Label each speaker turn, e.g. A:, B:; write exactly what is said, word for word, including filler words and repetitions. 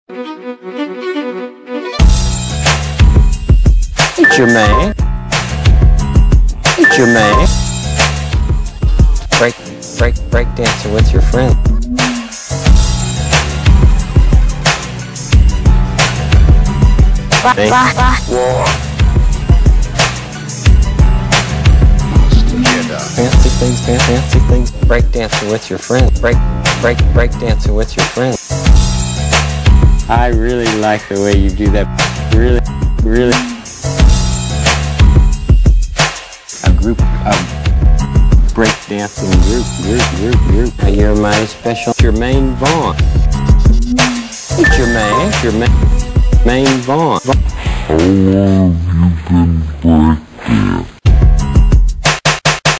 A: It's your man. It's your man. Break, break, break dancing with your friend. Hey. Fancy things, fancy things. Break dancing with your friends. Break, break, break dancing with your friends.
B: I really like the way you do that. Really, really. A group, a break dancing group, group, group, group.
A: Now you're my special.
B: It's your main Vaughn.
A: It's your man.
B: It's your main, main Vaughn.
C: How long have you been breakdancing?